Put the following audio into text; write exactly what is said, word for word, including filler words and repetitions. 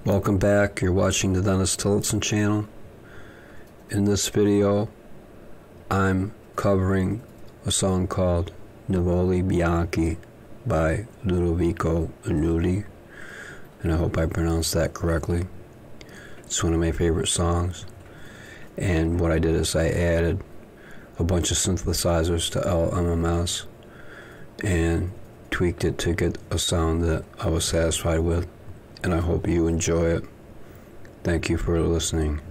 Welcome back. You're watching the Dennis Tillotson channel. In this video, I'm covering a song called Nivole Bianche by Ludovico Einoudi, and I hope I pronounced that correctly. It's one of my favorite songs, and what I did is I added a bunch of synthesizers to L M M S and tweaked it to get a sound that I was satisfied with, and I hope you enjoy it. Thank you for listening.